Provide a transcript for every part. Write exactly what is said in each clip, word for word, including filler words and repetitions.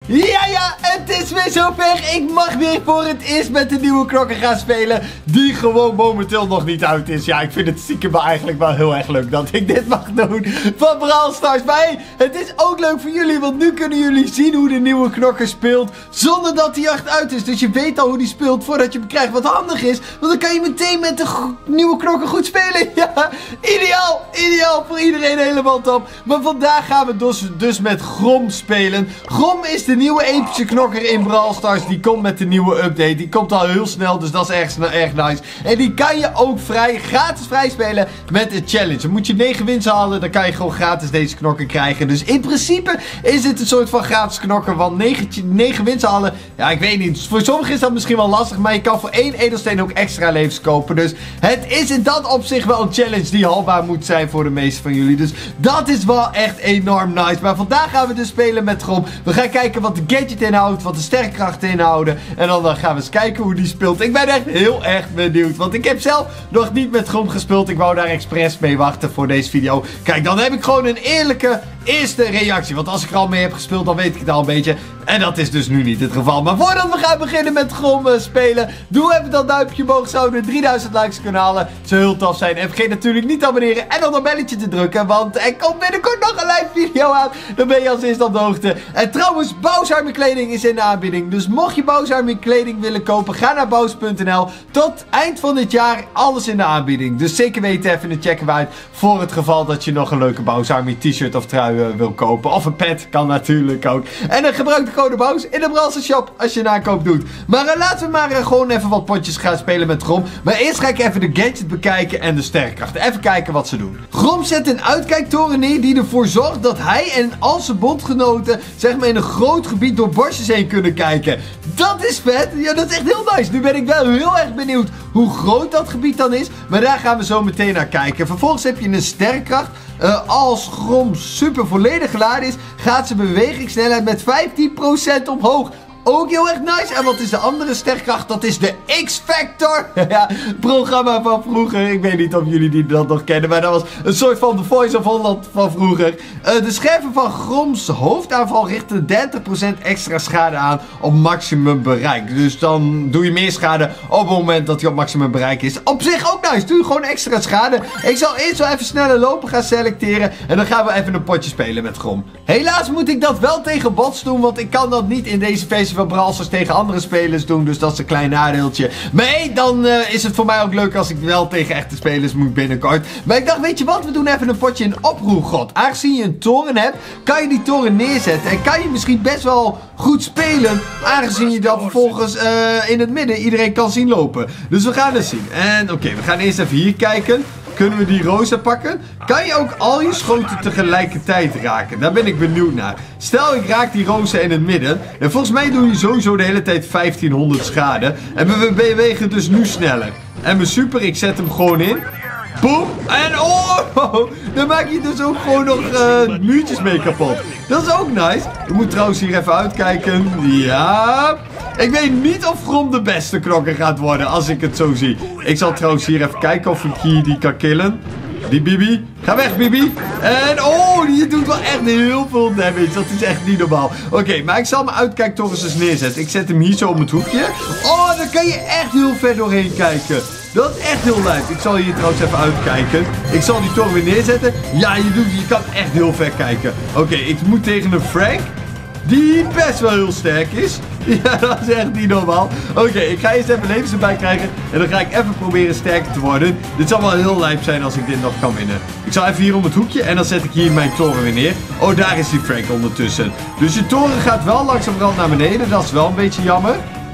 Ja, ja, het is weer zover. Ik mag weer voor het eerst met de nieuwe knokker gaan spelen. Die gewoon momenteel nog niet uit is. Ja, ik vind het stiekem wel eigenlijk wel heel erg leuk dat ik dit mag doen van Brawl Stars. Maar hey, het is ook leuk voor jullie, want nu kunnen jullie zien hoe de nieuwe knokker speelt. Zonder dat hij achteruit is. Dus je weet al hoe die speelt voordat je hem krijgt. Wat handig is, want dan kan je meteen met de nieuwe knokker goed spelen. Ja, ideaal, ideaal voor iedereen, helemaal top. Maar vandaag gaan we dus, dus met Grom spelen. Grom is de nieuwe epische knokker in Brawl Stars. Die komt met de nieuwe update. Die komt al heel snel, dus dat is erg, erg nice. En die kan je ook vrij, gratis vrij spelen met een challenge. Dan moet je negen wins halen, dan kan je gewoon gratis deze knokker krijgen. Dus in principe is dit een soort van gratis knokker. Want negen wins halen, ja, ik weet niet. Voor sommigen is dat misschien wel lastig, maar je kan voor één edelsteen ook extra levens kopen. Dus het is in dat opzicht wel een challenge die haalbaar moet zijn voor de meeste van jullie. Dus dat is wel echt enorm nice. Maar vandaag gaan we dus spelen met Grom. We gaan kijken wat de gadget inhoudt, wat de sterkkrachten inhouden. En dan, dan gaan we eens kijken hoe die speelt. Ik ben echt heel erg benieuwd, want ik heb zelf nog niet met Grom gespeeld. Ik wou daar expres mee wachten voor deze video. Kijk, dan heb ik gewoon een eerlijke eerste reactie. Want als ik er al mee heb gespeeld, dan weet ik het al een beetje. En dat is dus nu niet het geval. Maar voordat we gaan beginnen met Grom uh, spelen, doe even dat duimpje omhoog. Zouden we drieduizend likes kunnen halen. Het zou heel tof zijn. En vergeet natuurlijk niet te abonneren en dan een belletje te drukken. Want er komt binnenkort nog een live video aan. Dan ben je als eerste op de hoogte. En trouwens, Bowser Army kleding is in de aanbieding. Dus mocht je Bowser Army kleding willen kopen, ga naar bowser punt n l. Tot eind van dit jaar alles in de aanbieding. Dus zeker weten, even een checken uit. Voor het geval dat je nog een leuke Bowser Army t-shirt of trui uh, wil kopen. Of een pet, kan natuurlijk ook. En dan gebruik de code BOUS in de Brawl Stars shop als je een aankoop doet. Maar uh, laten we maar uh, gewoon even wat potjes gaan spelen met Grom. Maar eerst ga ik even de gadget bekijken en de sterkkrachten. Even kijken wat ze doen. Grom zet een uitkijktoren neer die ervoor zorgt dat hij en al zijn bondgenoten zeg maar in een groot gebied door bosjes heen kunnen kijken. Dat is vet. Ja, dat is echt heel nice. Nu ben ik wel heel erg benieuwd hoe groot dat gebied dan is. Maar daar gaan we zo meteen naar kijken. Vervolgens heb je een sterkkracht. Uh, als Grom super volledig geladen is, gaat zijn bewegingssnelheid met vijftien procent omhoog. Ook heel erg nice. En wat is de andere sterkkracht? Dat is de X-Factor. Ja, programma van vroeger. Ik weet niet of jullie die dat nog kennen. Maar dat was een soort van The Voice of Holland van vroeger. Uh, de scherven van Groms hoofdaanval richten dertig procent extra schade aan op maximum bereik. Dus dan doe je meer schade op het moment dat hij op maximum bereik is. Op zich ook nice. Doe je gewoon extra schade. Ik zal eerst wel even sneller lopen gaan selecteren. En dan gaan we even een potje spelen met Grom. Helaas moet ik dat wel tegen bots doen. Want ik kan dat niet in deze versie van Brawl Stars tegen andere spelers doen. Dus dat is een klein nadeeltje. Maar hey, dan uh, is het voor mij ook leuk als ik wel tegen echte spelers moet binnenkort. Maar ik dacht, weet je wat? We doen even een potje in oproergod. Aangezien je een toren hebt, kan je die toren neerzetten. En kan je misschien best wel goed spelen. Aangezien je dan vervolgens uh, in het midden iedereen kan zien lopen. Dus we gaan het zien. En oké, okay, we gaan eerst even hier kijken. Kunnen we die rosa pakken? Kan je ook al je schoten tegelijkertijd raken? Daar ben ik benieuwd naar. Stel ik raak die rosa in het midden. En volgens mij doe je sowieso de hele tijd vijftienhonderd schade. En we bewegen dus nu sneller. En mijn super, ik zet hem gewoon in. Boom. En oh, dan maak je dus ook gewoon nog uh, muurtjes mee kapot. Dat is ook nice. We moeten trouwens hier even uitkijken. Ja. Ik weet niet of Grom de beste knokker gaat worden, als ik het zo zie. Ik zal trouwens hier even kijken of ik hier die kan killen. Die Bibi. Ga weg, Bibi. En oh, die doet wel echt heel veel damage. Dat is echt niet normaal. Oké, okay, maar ik zal mijn uitkijktorens eens neerzetten. Ik zet hem hier zo om het hoekje. Oh, dan kan je echt heel ver doorheen kijken. Dat is echt heel leuk. Ik zal hier trouwens even uitkijken. Ik zal die toren weer neerzetten. Ja, je, doet, je kan echt heel ver kijken. Oké, okay, ik moet tegen een Frank. Die best wel heel sterk is. Ja, dat is echt niet normaal. Oké, okay, ik ga eerst even levens erbij krijgen. En dan ga ik even proberen sterker te worden. Dit zal wel heel lijp zijn als ik dit nog kan winnen. Ik zal even hier om het hoekje. En dan zet ik hier mijn toren weer neer. Oh, daar is die Frank ondertussen. Dus je toren gaat wel langzamerhand naar beneden. Dat is wel een beetje jammer.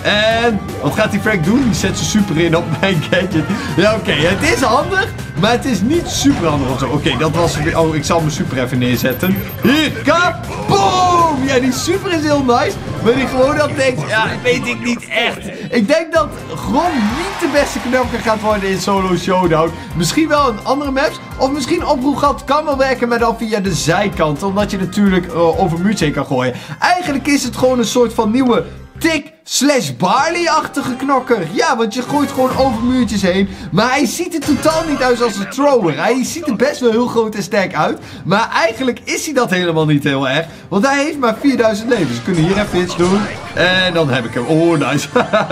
En wat gaat die Frank doen? Die zet zijn super in op mijn gadget. Ja, oké. Okay, het is handig. Maar het is niet super handig of zo. Oké, okay, dat was... Oh, ik zal mijn super even neerzetten. Hier, kaboom! Ja, die super is heel nice. Maar die gewoon dat denkt... Ja, weet ik niet echt. Ik denk dat Grom niet de beste knokker gaat worden in Solo Showdown. Misschien wel in andere maps. Of misschien oproepgat kan wel werken, maar dan via de zijkant. Omdat je natuurlijk uh, over muurtjes heen kan gooien. Eigenlijk is het gewoon een soort van nieuwe Tick slash Barley-achtige knokker. Ja, want je gooit gewoon over muurtjes heen. Maar hij ziet er totaal niet uit als een thrower. Hij ziet er best wel heel groot en sterk uit. Maar eigenlijk is hij dat helemaal niet heel erg. Want hij heeft maar vierduizend levens. We kunnen hier even iets doen. En dan heb ik hem. Oh, nice.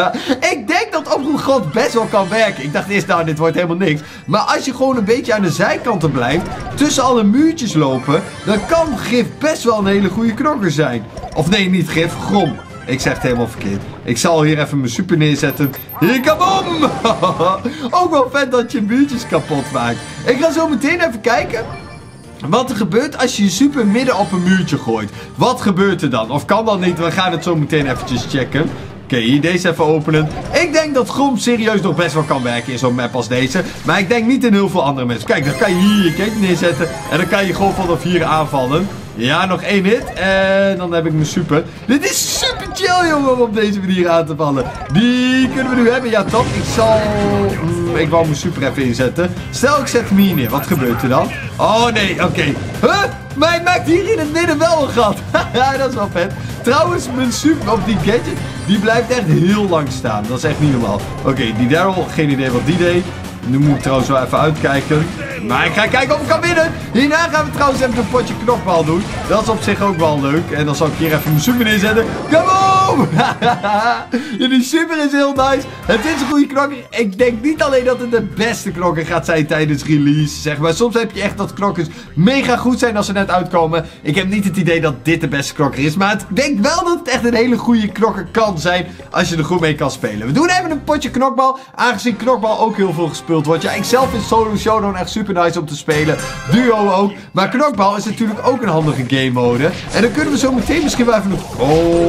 Ik denk dat oproep God best wel kan werken. Ik dacht eerst, nou, dit wordt helemaal niks. Maar als je gewoon een beetje aan de zijkanten blijft, tussen alle muurtjes lopen, dan kan Gif best wel een hele goede knokker zijn. Of nee, niet Gif, Grom. Ik zeg het helemaal verkeerd. Ik zal hier even mijn super neerzetten. Hier, kabom! Ook wel vet dat je muurtjes kapot maakt. Ik ga zo meteen even kijken wat er gebeurt als je je super midden op een muurtje gooit. Wat gebeurt er dan? Of kan dat niet? We gaan het zo meteen eventjes checken. Oké, okay, hier deze even openen. Ik denk dat Grom serieus nog best wel kan werken in zo'n map als deze. Maar ik denk niet in heel veel andere mensen. Kijk, dan kan je hier je kijk neerzetten. En dan kan je gewoon vanaf hier aanvallen. Ja, nog één hit. En dan heb ik mijn super. Dit is super chill, jongen, om op deze manier aan te vallen. Die kunnen we nu hebben. Ja, top. Ik zal... Mm, ik wou mijn super even inzetten. Stel, ik zet hem hier neer. Wat gebeurt er dan? Oh, nee. Oké. Okay. Huh? Maar hij maakt hier in het midden wel een gat. Ja, dat is wel vet. Trouwens, mijn super op die gadget, die blijft echt heel lang staan. Dat is echt niet normaal. Oké, okay, die Daryl. Geen idee wat die deed. Nu moet ik trouwens wel even uitkijken. Maar ik ga kijken of ik kan winnen. Hierna gaan we trouwens even een potje knokbal doen. Dat is op zich ook wel leuk. En dan zal ik hier even mijn super neerzetten. Kom op! Ja, die super is heel nice. Het is een goede knokker. Ik denk niet alleen dat het de beste knokker gaat zijn tijdens release. Zeg maar. Soms heb je echt dat knokkers mega goed zijn als ze net uitkomen. Ik heb niet het idee dat dit de beste knokker is. Maar ik denk wel dat het echt een hele goede knokker kan zijn. Als je er goed mee kan spelen. We doen even een potje knokbal. Aangezien knokbal ook heel veel gespeeld wordt. Ja, ik zelf vind Solo Showdown echt super nice om te spelen. Duo ook. Maar knokbal is natuurlijk ook een handige game mode. En dan kunnen we zo meteen misschien wel even een...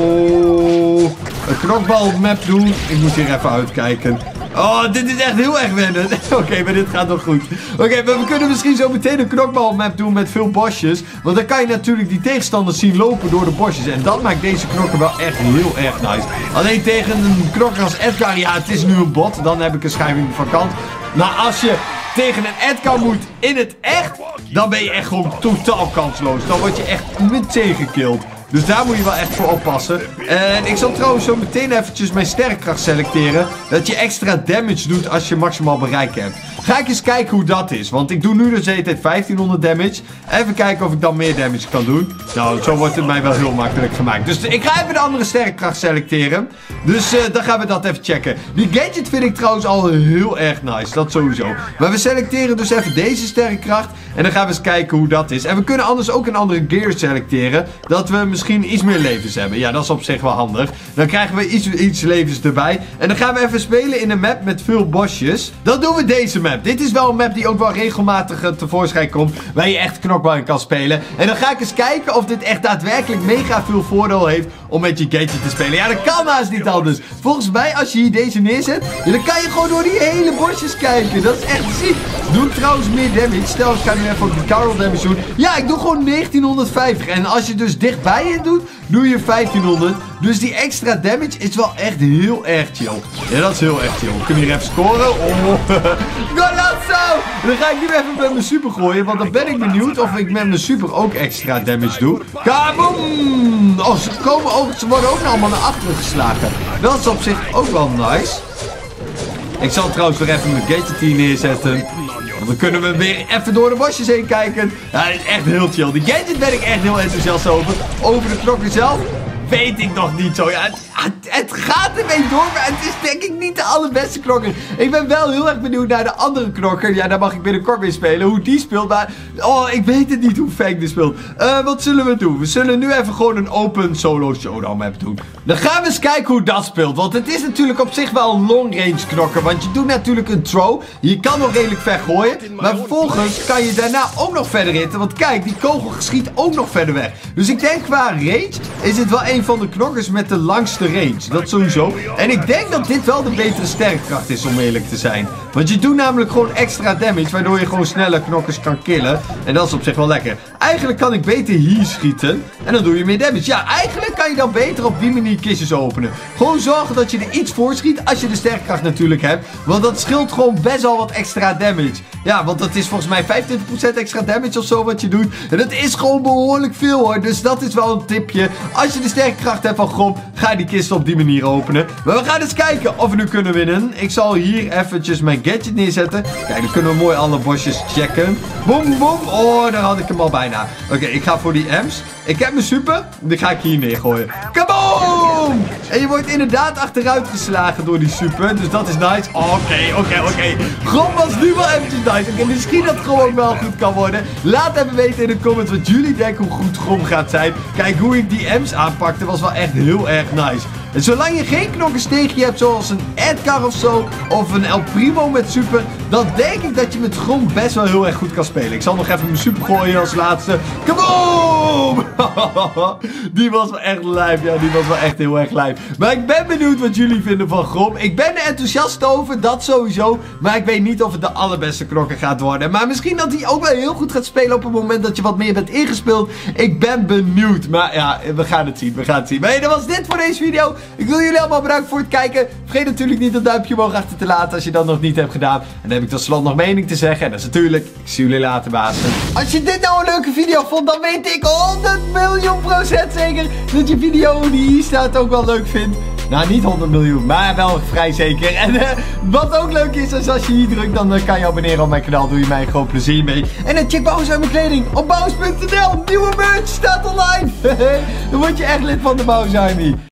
Oh, een knokbal map doen. Ik moet hier even uitkijken. Oh, dit is echt heel erg wennen. Oké, okay, maar dit gaat nog goed. Oké, okay, maar we kunnen misschien zo meteen een knokbal map doen met veel bosjes. Want dan kan je natuurlijk die tegenstanders zien lopen door de bosjes. En dat maakt deze knokker wel echt heel erg nice. Alleen tegen een knokker als Edgar, ja, het is nu een bot. Dan heb ik een schijving van kant. Maar als je tegen een Edgar moet in het echt, dan ben je echt gewoon totaal kansloos. Dan word je echt meteen gekilld. Dus daar moet je wel echt voor oppassen. En ik zal trouwens zo meteen eventjes mijn sterkkracht selecteren. Dat je extra damage doet als je maximaal bereik hebt. Ga ik eens kijken hoe dat is. Want ik doe nu dus de hele tijd vijftienhonderd damage. Even kijken of ik dan meer damage kan doen. Nou, zo wordt het mij wel heel makkelijk gemaakt. Dus ik ga even de andere sterkkracht selecteren. Dus uh, dan gaan we dat even checken. Die gadget vind ik trouwens al heel erg nice. Dat sowieso. Maar we selecteren dus even deze sterkkracht. En dan gaan we eens kijken hoe dat is. En we kunnen anders ook een andere gear selecteren. Dat we misschien iets meer levens hebben. Ja, dat is op zich wel handig. Dan krijgen we iets, iets levens erbij. En dan gaan we even spelen in een map met veel bosjes. Dan doen we deze map. Dit is wel een map die ook wel regelmatig uh, tevoorschijn komt. Waar je echt knokbal in kan spelen. En dan ga ik eens kijken of dit echt daadwerkelijk mega veel voordeel heeft om met je gadget te spelen. Ja, dat kan haast niet anders. Volgens mij, als je hier deze neerzet, ja, dan kan je gewoon door die hele bosjes kijken. Dat is echt ziek. Doe trouwens meer damage. Stel, ik ga nu even op de Carol damage doen. Ja, ik doe gewoon negentienhonderdvijftig. En als je dus dichtbij je doet, doe je vijftienhonderd. Dus die extra damage is wel echt heel erg chill. Ja, dat is heel erg chill. We kunnen hier even scoren. Oh, Golazzo! Dan ga ik nu even met mijn super gooien. Want dan ben ik benieuwd of ik met mijn super ook extra damage doe. Kaboom! Oh, ze, komen ook, ze worden ook allemaal naar achteren geslagen. Dat is op zich ook wel nice. Ik zal trouwens weer even mijn gadget hier neerzetten. Dan kunnen we weer even door de bosjes heen kijken. Ja, dat is echt heel chill. Die gadget ben ik echt heel enthousiast over. Over de knokker zelf weet ik nog niet zo. Ja, het, het, het gaat ermee door, maar het is denk ik niet de allerbeste knokker. Ik ben wel heel erg benieuwd naar de andere knokker. Ja, daar mag ik binnenkort mee spelen. Hoe die speelt, maar... Oh, ik weet het niet hoe Fang dit speelt. Uh, wat zullen we doen? We zullen nu even gewoon een open solo showdown map doen. Dan gaan we eens kijken hoe dat speelt. Want het is natuurlijk op zich wel een long range knokker. Want je doet natuurlijk een throw. Je kan nog redelijk ver gooien. Maar vervolgens kan je daarna ook nog verder hitten. Want kijk, die kogel schiet ook nog verder weg. Dus ik denk qua range is het wel een van de knokkers met de langste range. Dat sowieso. En ik denk dat dit wel de betere sterkkracht is, om eerlijk te zijn. Want je doet namelijk gewoon extra damage, waardoor je gewoon sneller knokkers kan killen. En dat is op zich wel lekker. Eigenlijk kan ik beter hier schieten. En dan doe je meer damage. Ja, eigenlijk kan je dan beter op die manier kistjes openen. Gewoon zorgen dat je er iets voor schiet, als je de sterkkracht natuurlijk hebt. Want dat scheelt gewoon best wel wat extra damage. Ja, want dat is volgens mij vijfentwintig procent extra damage of zo wat je doet. En dat is gewoon behoorlijk veel hoor. Dus dat is wel een tipje. Als je de sterkkracht sterke hebt van Grom, ga je die kisten op die manier openen. Maar we gaan eens kijken of we nu kunnen winnen. Ik zal hier eventjes mijn gadget neerzetten. Kijk, dan kunnen we mooi alle bosjes checken. Boom, boom. Oh, daar had ik hem al bijna. Oké, okay, ik ga voor die Ems. Ik heb mijn super. Die ga ik hier neergooien. Kaboom! En je wordt inderdaad achteruit geslagen door die super. Dus dat is nice. Oké, oké, oké. Grom was nu wel eventjes nice. Oké, okay, misschien dat Grom ook wel goed kan worden. Laat even weten in de comments wat jullie denken hoe goed Grom gaat zijn. Kijk, hoe ik die Ems aanpakte was wel echt heel erg nice. En zolang je geen knokkensteegje hebt zoals een Edgar of zo, of een El Primo met super, dan denk ik dat je met Grom best wel heel erg goed kan spelen. Ik zal nog even mijn super gooien als laatste. Kaboom! Die was wel echt lijp. Ja, die was wel echt heel erg lijp. Maar ik ben benieuwd wat jullie vinden van Grom. Ik ben er enthousiast over, dat sowieso. Maar ik weet niet of het de allerbeste knokker gaat worden. Maar misschien dat hij ook wel heel goed gaat spelen op het moment dat je wat meer bent ingespeeld. Ik ben benieuwd. Maar ja, we gaan het zien. We gaan het zien. Maar hey, dat was dit voor deze video. Ik wil jullie allemaal bedanken voor het kijken. Vergeet natuurlijk niet dat duimpje omhoog achter te laten als je dat nog niet hebt gedaan. En dan heb ik tot slot nog mening te zeggen. En dat is natuurlijk, ik zie jullie later, bazen. Als je dit nou een leuke video vond, dan weet ik honderd miljoen procent zeker dat je video die hier staat ook wel leuk vindt. Nou, niet honderd miljoen, maar wel vrij zeker. En uh, wat ook leuk is, is als je hier drukt, dan uh, kan je abonneren op mijn kanaal. Doe je mij een groot plezier mee. En uh, check Bouwers uit mijn kleding op bouwers punt n l. Nieuwe merch staat online. Dan word je echt lid van de Bouwers Army.